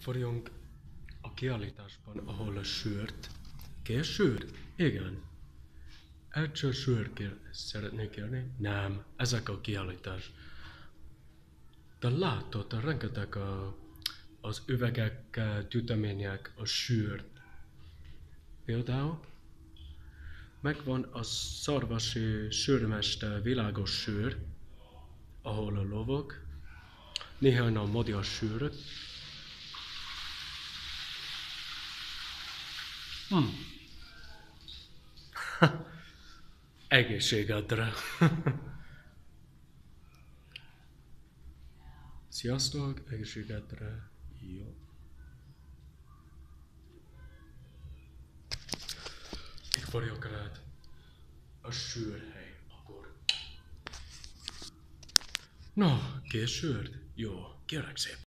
vagyunk a kiállításban, ahol a sört. Kész sör? Igen. Egyszer szeretnék kérni? Nem, ezek a kiállítás. De látod, rengeteg az üvegek, gyűjtemények, a sört. Például megvan a szarvasi sörmester világos sör, ahol a lovak, néhány a magyar sörök. Egészségedre. Sziasztok, egészségedre. Jó. Itt vagyok rád. A sörhely, akkor. Na, kész sört? Jó, kérlek szépen.